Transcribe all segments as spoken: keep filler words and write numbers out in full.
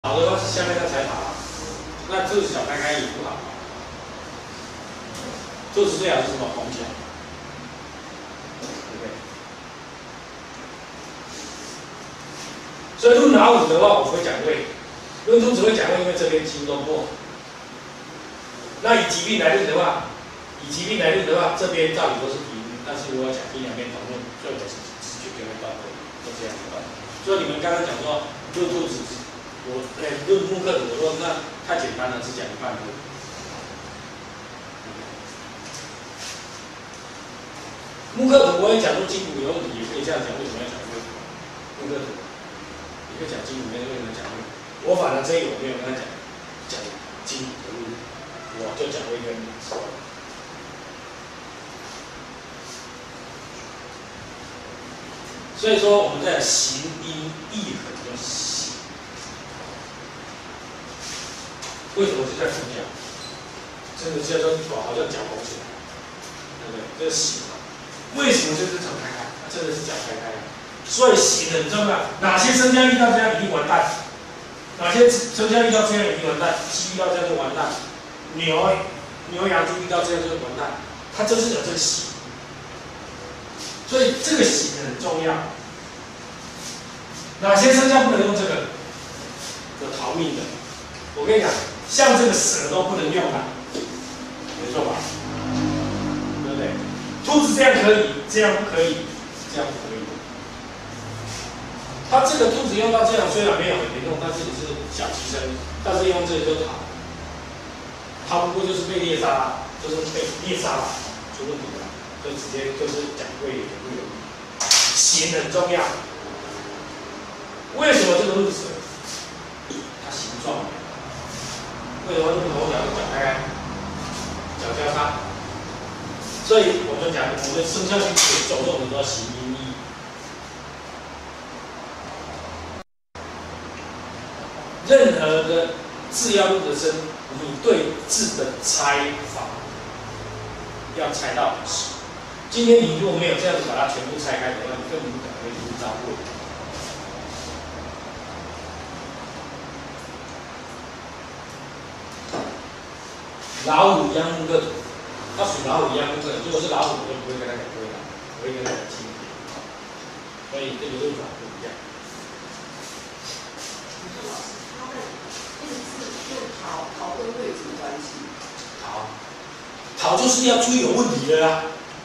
好的话是下面那才好，那肚子小开开也不好。肚子最好是什么？红起来，对不对？所以论老五的话，我会讲胃；论肚子会讲胃，因为这边几乎都破。那以疾病来论的话，以疾病来论的话，这边照理都是平，但是我要讲阴两边同论，所以我是直觉就会断位，就这样断。所以你们刚刚讲说论肚子。 我哎，论木刻图，我说那太简单了，只讲一半而已。木刻图我也讲说筋骨有问题，也可以这样讲，为什么要讲这个木刻图？也可以讲筋骨没为什么讲这个？我反正这一我没有跟他讲讲筋骨的问题，我就讲胃跟手。所以说我们在形音义很多细。 为什么是在副脚？真的叫做哇，好像脚红起来，对不对？这个形啊，为什么就是脚开开？真的是脚开开啊！所以形很重要。哪些生姜遇到这样一定完蛋？哪些生姜遇到这样一定完蛋？鸡遇到这样就完蛋，牛、牛羊猪遇到这样就完蛋。它就是有这个形，所以这个形很重要。哪些生姜不能用这个？有逃命的。我跟你讲。 像这个蛇都不能用了，没错吧？对不对？兔子这样可以，这样不可以，这样不可以。它这个兔子用到这样，虽然没有很严重，但是也是小牺牲，但是用这个就逃，逃不过就是被猎杀，就是被猎杀了，出问题了，所以直接就是讲会也不容易。形很重要，为什么这个鹿蛇？它形状。 为什么用头脚脚开开，脚交叉？所以我们讲，我们生肖去写走动的都要形音义。任何的字要录的声，你对字的拆法要拆到实。今天你如果没有这样子把它全部拆开的话，你根本不可能会录到位。 老虎一样木刻图，它属老虎一样木刻。如果是老虎，我就不会跟他讲对了，我会跟他讲轻一点。所以这个论法不一样。 老师，他们一直是用桃，桃跟胃有什么关系？ 桃，桃就是要追有问题的啦。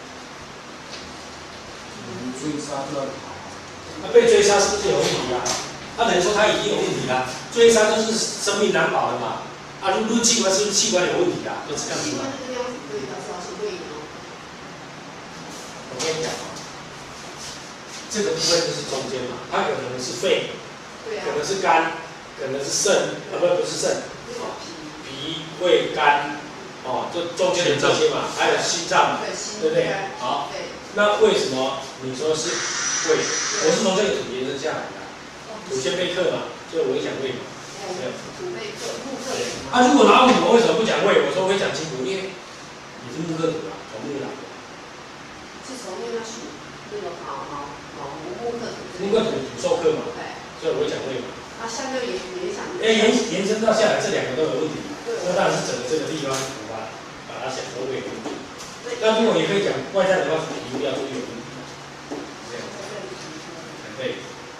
嗯，追杀就要逃。 他被追杀是不是有问题啊？他等于说他已经有问题了，追杀就是生命难保的嘛。 啊，入入器官是不是器官有问题啊？都是这样子嘛。 这个样子对，但是要是胃呢？ 我跟你讲啊，这个部分就是中间嘛，它有可能是肺， 对啊， 可能是肝，可能是肾，啊不不是肾，啊脾、胃、肝，哦，就中间的这些嘛，还有心脏嘛，对不对？好，那为什么你说是胃？我是从这个土延伸下来的，土先备课嘛，所以我会讲胃嘛。 土备课、木刻。 啊，如果老虎，我为什么不讲胃？我说我会讲筋骨，因为你是木刻土啊，从木来的。 是从那个属那个毛毛毛木刻土。 木刻土土授课嘛，所以我会讲胃嘛。 啊，下面也也想。 哎，延延伸到下来，这两个都有问题。那当然是整个这个地方，我把把它想成胃有问题。那如果也可以讲外在的话，皮肤要注意有问题。这样。对。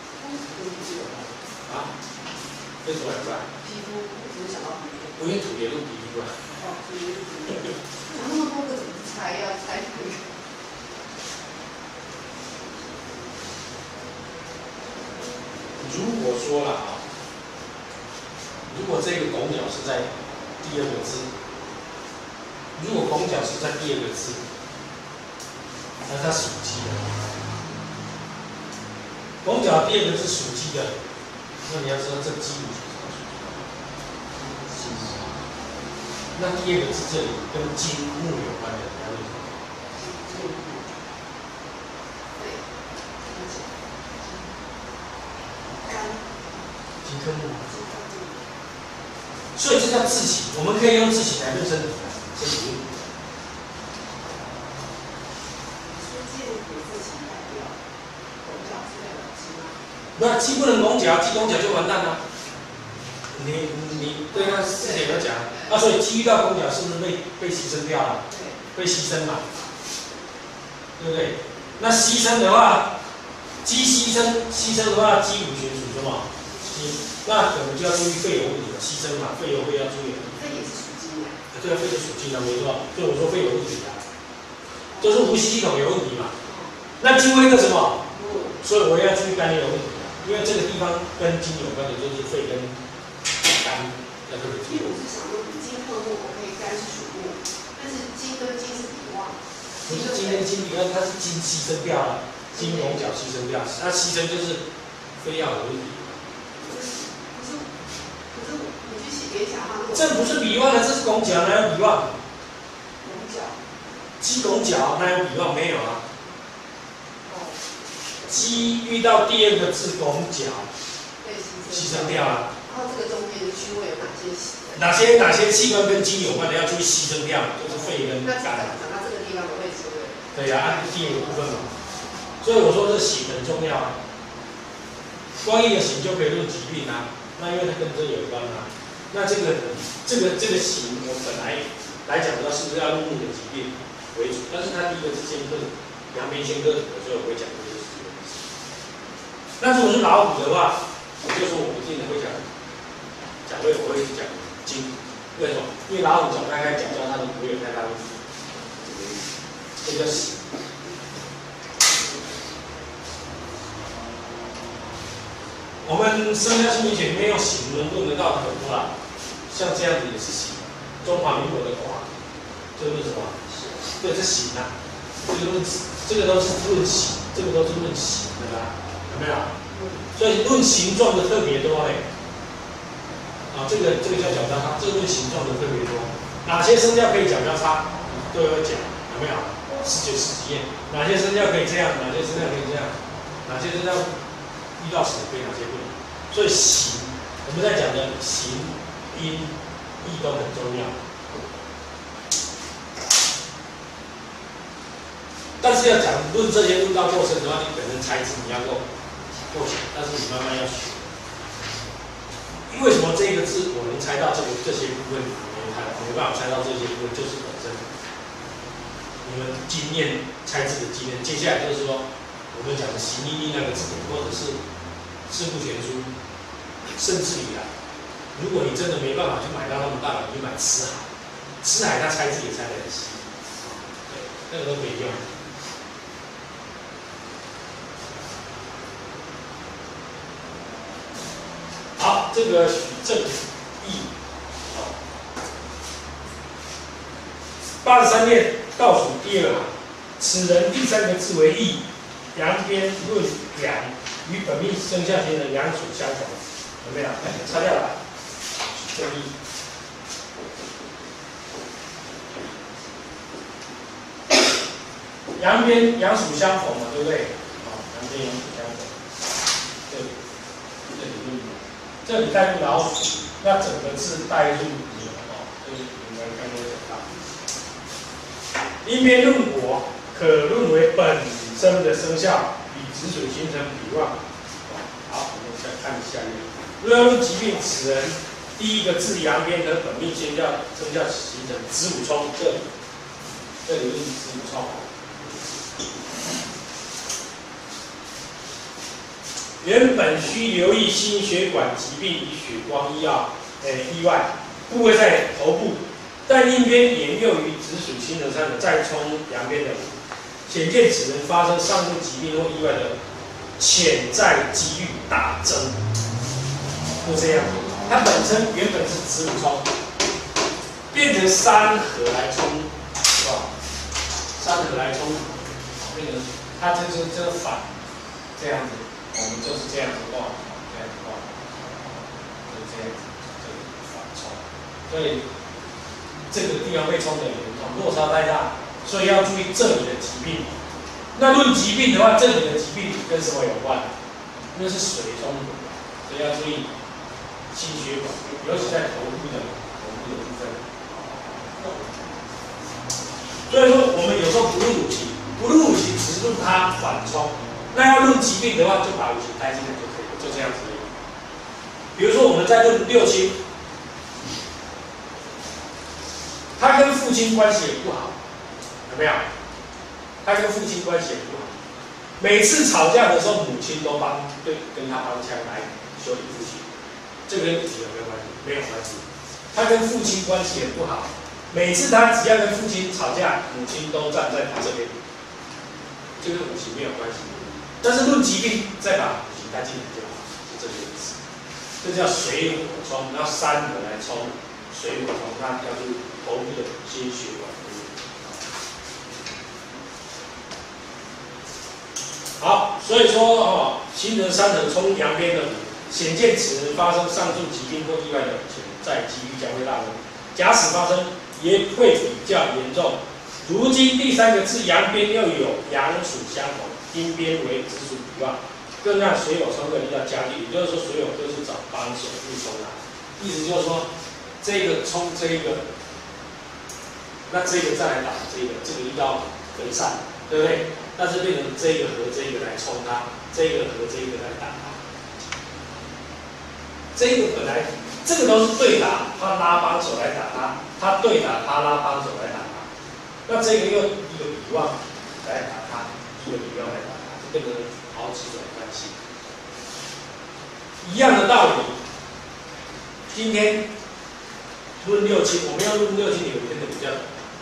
啊？ 为什么两块？ 皮肤，我只是想到皮肤。 我用土也用皮肤啊。 哦，皮肤。讲那么多个怎么猜要猜哪个？ 如果说了啊，如果这个拱角是在第二个字，如果拱角是在第二个字，那它属鸡的。拱角第二个字属鸡的。 那你要知道这鸡母是什么？那第二个字这里跟金木有关的，还有什么？金克木。所以这叫自己，我们可以用自己来论身体的身体论。那鸡不能拱角，鸡拱角就完蛋了。 你你对那之前有讲，啊，所以鸡遇到公角是不是被被牺牲掉了？被牺牲嘛，对不对？那牺牲的话，鸡牺牲牺牲的话，鸡五行属什么？鸡，那可能就要注意肺有问题了，牺牲嘛，肺有会要注意。 肺也是属金的。 对啊，肺是属金的，没错。所以我说肺有问题啊，就是呼吸系统有问题嘛。那金为一个什么？所以我要注意肝有问题啊，因为这个地方跟金有关的就是肺跟肝要特别注意。 因为我是想问，金克木，我可以肝是属木，但是金跟金是比旺。 不是金跟金比较，它是金牺牲掉了，金龙角牺牲掉，它牺牲就是非要有问题。 可是可是可是你去写联想的话， 这不是比旺的，这是拱角，哪有比旺？ 龙角。 鸡拱角哪有比旺？没有啊。 哦。 鸡遇到第二个字拱角， 被牺牲掉了。 然后这个中间的区位有哪些？ 哪些哪些器官跟金有关的要注意牺牲掉，就是肺跟肝。 讲到这个地方的位置，对。 对呀、啊，按第一个部分嘛。所以我说这形很重要啊。光一个形就可以论疾病啊，那因为它跟这有关啊。那这个这个这个形，我本来来讲的话，是不是要论木的疾病为主？但是它第一个是先克阳明先克土的，所以我会讲这个是这个意思。那如果是老虎的话，我就说我不一定会讲讲位，我会讲金。为什么？因为老虎脚开开，脚叫它的不会有太大问题。这个形。我们生肖心理学里面用形能论得到很多啦，像这样子也是形。中华民国的卦，这个是什么？对，是形啊。这个论，这个都是论形，这个都是论形的啦，有没有？所以论形状的特别多嘞。啊，这个这个叫角交叉，这个论形状的特别多。哪些生肖可以角交叉？都有讲，有没有？十九十几页，哪些生肖可以这样？哪些生肖可以这样？哪些生肖遇到什么可以，哪些不能？所以形，我们在讲的形、音、义都很重要。但是要讲论这些论道过程的话，你本身猜字你要够够强，但是你慢慢要学。为什么这个字我能猜到这个这些部分，你没猜，没办法猜到这些部分，就是本身你们经验猜字的经验。接下来就是说，我们讲的形意义那个字典，或者是四库全书，甚至于啊，如果你真的没办法去买到那么大的，你就买辞海，辞海它猜字也猜得很细，对，那个都可以用。好，这个许正义，好，八十三页倒数第二行，此人第三个字为义，阳边论阳，与本命生肖天的阳属相同，有没有？擦掉了，许正义。阳边阳属相逢嘛，对不对？好，阳边阳属相逢，这里，这里论。这里带入老鼠，那整个字带入牛哦，这是我们刚刚讲到。阴边论火，可论为本身的生肖，与子水形成比旺。好，我们再看下一页。若要论疾病，此人第一个字阳边和本命先叫生肖形成子午冲，这里，这里论子午冲。原本需留意心血管疾病与血光医药，诶意外部位在头部，但阴边沿诱于子属星辰上的再冲阳边的，显见此人发生上述疾病或意外的潜在几率大增。就这样，它本身原本是子午冲，变成三合来冲，是吧？三合来冲，变成它就是这个反这样子。我们就是这样子画，这样子画，就是这样子，这个反冲，所以这个地方被冲的严重，落差太大，所以要注意这里的疾病。那论疾病的话，这里的疾病跟什么有关？因为是水冲的，所以要注意心血管，尤其在头部的头部的部分。所以说，我们有时候不论五行，不论五行，只论它反冲。那要论疾病的话，就把五行带进来就可以了，就这样子而已。 比如说我们在论六亲，他跟父亲关系也不好，有没有？他跟父亲关系也不好，每次吵架的时候，母亲都帮对跟他帮腔来修理父亲，这跟自己有没有关系？没有关系。他跟父亲关系也不好，每次他只要跟父亲吵架，母亲都站在他这边，这跟母亲没有关系。但是论疾病，再把母亲带进来就好，是这个意思。这叫水火冲，要三个来冲，水火冲，它叫做头部的心血管。好，所以说哦，心得三横冲阳边的五，显见此人发生上述疾病或意外的潜在几率将会大增。假使发生，也会比较严重。如今第三个字阳边又有阳属相同，阴边为子属比旺。更让水火冲的力量加剧，也就是说，水火都是找帮手去冲它。意思就是说，这个冲这一个，那这个再来打这个，这个力道分散，对不对？但是变成这个和这个来冲它，这个和这个来打它。这个本来这个都是对打，他拉帮手来打他，他对打他拉帮手来打他。那这个又一个比旺来打他，一个比旺来打他，就变成好几种关系。一样的道理，今天论六亲，我们要论六亲有一天的比较，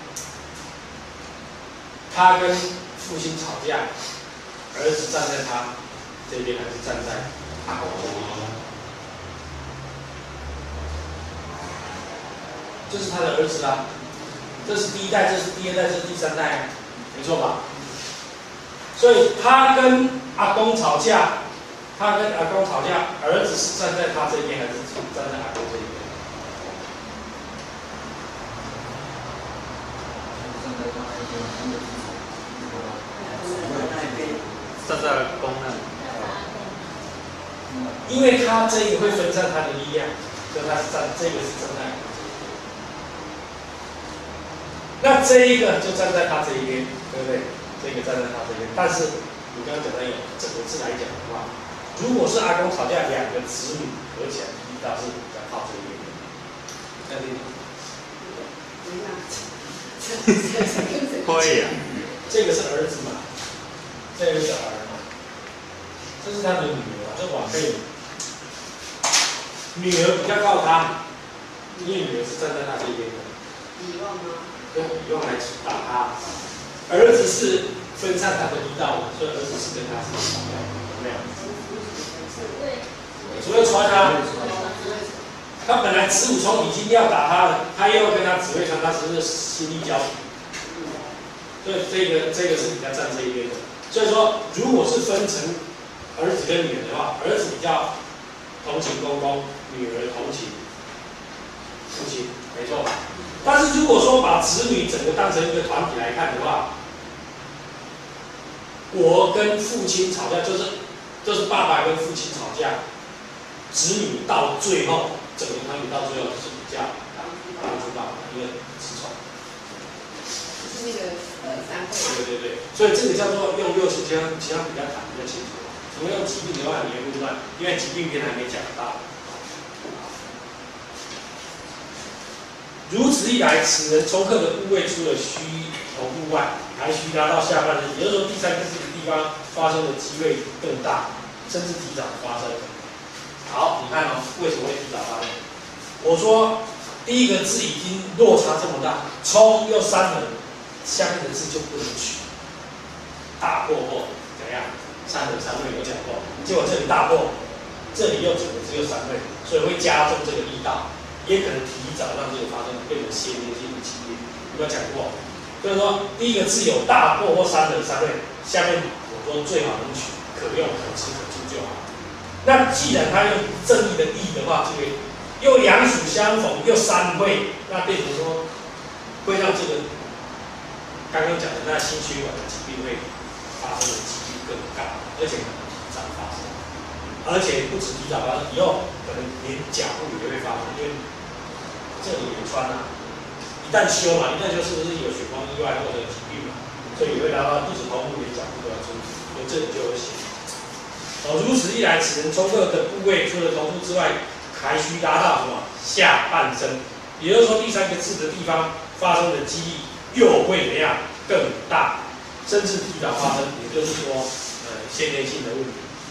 他跟父亲吵架，儿子站在他这边还是站在阿公这边？这是他的儿子啊，这是第一代，这是第二代，这是第三代啊，没错吧？所以他跟阿公吵架，他跟阿公吵架，儿子是站在他这边还是站在阿公这边？ 站在阿公那里。 因为他这个会分散他的力量，所以他是站，这个是站在阿公这边。那这一个就站在他这一边，对不对？这个站在他这边，但是你刚刚讲的有整个字来讲的话，如果是阿公吵架，两个子女合起来，力道是比较靠这一边的，这样听懂吗？ 可以啊。 这个是儿子嘛，这个是儿嘛，这是他的女儿，这晚辈。女儿比较靠他，因为女儿是站在他这边的。 比旺吗？ 用比旺来打他，儿子是分散他的力道的，所以儿子是跟他是一样的，有没有？只会穿他，他本来子午冲已经要打他了，他又要跟他只会穿，他只是心力交瘁。所以这个这个是比较站这一边的。所以说，如果是分成儿子跟女儿的话，儿子比较同情公公，女儿同情父亲，没错吧？但是如果说把子女整个当成一个团体来看的话，我跟父亲吵架，就是就是爸爸跟父亲吵架，子女到最后，整个团体到最后是比较帮助爸爸，因为子宠。 就是那个呃三会。 对对对，所以这个叫做用六亲，其他其他比较谈比较清楚。如果用疾病的话，你也不乱，因为疾病篇还没讲到。如此一来，此人冲克的部位除了虚头部外，还虚拉到下半身，也就是说，第三个这个地方发生的机会更大，甚至提早发生。好，你看哦，为什么会提早发生？我说第一个字已经落差这么大，冲又三横，下面的字就不能取。大破或怎样？三横三位有讲过，结果这里大破，这里又整个只有三位，所以会加重这个力道。也可能提早让这个发生，变成先天性的疾病。有没有讲过？所以说，第一个字有大破或三横三位，下面我说最好能取，可用可吃可住就好。那既然他用正义的义的话，这个又阳属相逢，又三会，那变成说会让这个刚刚讲的那心血管的疾病会发生的几率更高，而且可能提早发生，而且不止提早发生，以后可能连脚部也会发生，因为这里也穿啊，一旦休嘛，一旦休是不是有血光意外或者疾病嘛？所以也会拉到不止头部连脚部都要注意，所以这里就有写。哦，如此一来，此人冲克的部位除了头部之外， 还需拉到什么下半身，也就是说第三个字的地方发生的几率又会怎样更大，甚至提早发生，也就是说，呃，先天性的问题。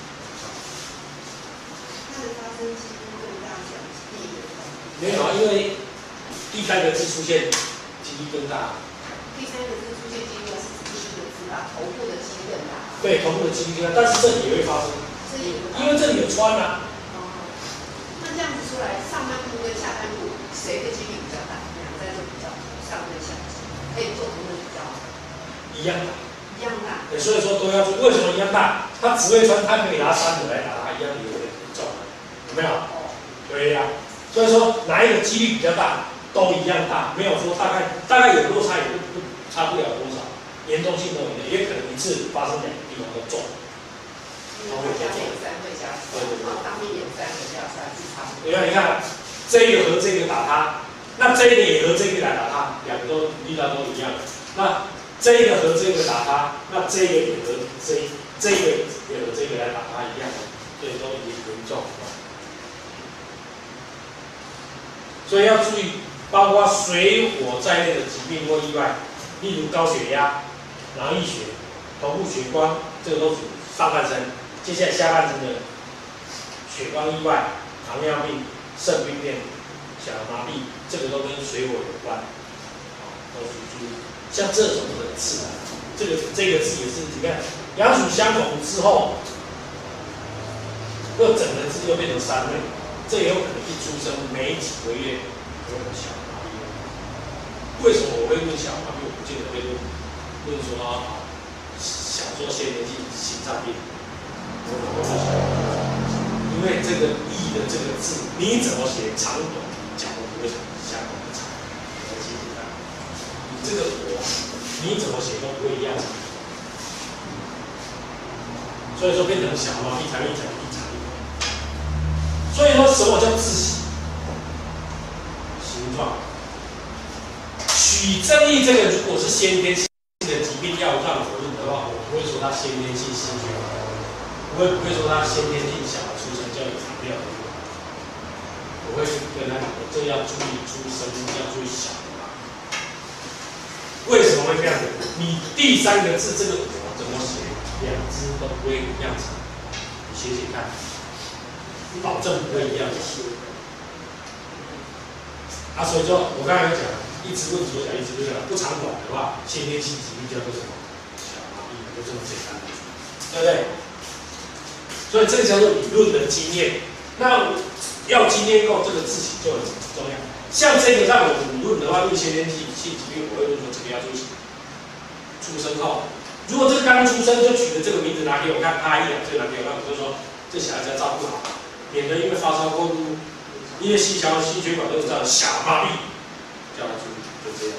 它的发生几率更大，讲第一个。 没有啊，因为第三个字出现几率更大。 第三个字出现几率是第一个字吧，头部的几率更大。 对，头部的几率更大，但是这里也会发生，因为这里有穿啊。 哦，那这样子出来，上半部跟下半部谁的几率比较大？两个在这比较，上跟下，可以做同的比较。 一样大。 一样大。 对，所以说都要注意，为什么一样大？他只会穿，他可以拿三个来打，他一样有点重，有没有？对呀、啊。所以说哪一个几率比较大，都一样大，没有说大概大概有落差也不不差不了多少，严重性都有的，也可能一次发生两个地方都中。 因为它加减三会加出来，然后当面也三个加出来是差不多。 你看，你看这一个和这个打他，那这一个也和这个来打他，两个都力量都一样。那这一个和这个打他，那这个也和这这个也和这个来打他一样，所以都严重。所以要注意，包括水火在内的疾病或意外，例如高血压、脑溢血、头部血光，这个都属上半身。接下来下半身的血光意外、糖尿病、肾病变、小儿麻痹，这个都跟水火有关，啊，都属于像这种的字啊，这个这个字也是，你看阳属相逢之后，又整个字又变成三类。这也有可能一出生没几个月就有小儿麻痹。为什么我会问小儿麻痹？我不见得会问问说啊，想说先天性心脏病，我可能会问小儿麻痹，因为这个“易”的这个字，你怎么写长短，角度不会相同的长，很简单。你这个“火”，你怎么写都不会一样长，所以说变成小儿麻痹才会讲一长。所以说，什么叫自喜？形状。取正义这个，如果是先天性的疾病要让我论的话，我不会说他先天性心血管，我也不会说他先天性小孩出生就有糖尿病，我会跟他讲，这要注意出生，要注意小孩。为什么会这样子？你第三个字这个“我”怎么写？两只都不会一样长，你写写看。保证不会一样的啊，所以说我刚才有讲，一直问左脚，一直问右脚，不长短的话，先天性疾病叫做什么？小儿麻痹，就这么简单，对不对？所以这个叫做理论的经验。那要经验够，这个字形就很重要。像这个让我理论的话，论先天性性疾病，我会论说这个要注意出生后，如果这个刚出生就取了这个名字拿给我看，啪一两岁拿给我看，我就说这小孩子要照顾好。免得因为发烧过度，因为细小心血管都有这样小儿麻痹，叫他注意，就这样。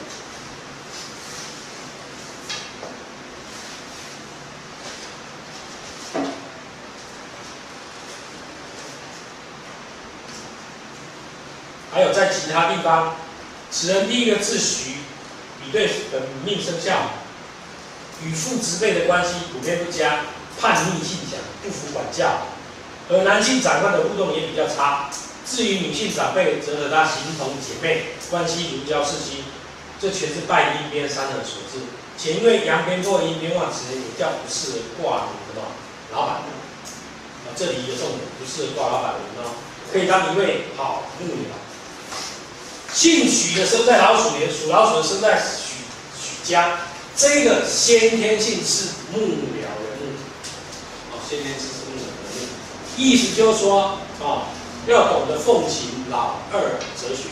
还有在其他地方，此人第一个字戌，比对本命生肖，与父执辈的关系普遍不佳，叛逆性强，不服管教。和男性长官的互动也比较差，至于女性长辈，则和他形同姐妹，关系如胶似漆，这全是拜阴边三合所致。且因为阳边或阴边旺，此人也较不适合挂名的老板。啊，这里有重点，不适合挂老板的人哦，可以当一位好幕僚。姓许的生在老鼠年，属老鼠的生在许许家，这个先天性是幕僚人物，哦，先天性是幕僚人物。意思就是说，哦，要懂得奉行老二哲学。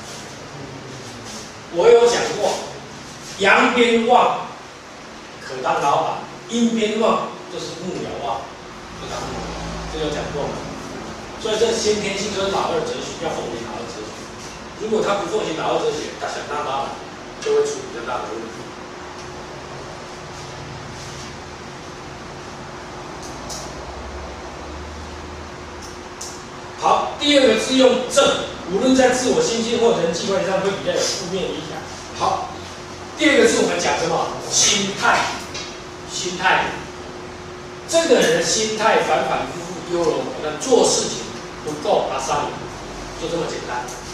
我有讲过，阳边旺可当老板，阴边旺就是幕僚旺，不当幕僚，这有讲过吗？所以这先天性就是老二哲学，要奉行老二哲学。如果他不奉行老二哲学，他想当老板，就会出比较大的问题。好，第二个字用正，无论在自我心性或人际关系上，会比较有负面影响。好，第二个字我们讲什么？心态，心态。这个人的心态反反复复、优柔寡断，做事情不够阿萨里， 就这么简单。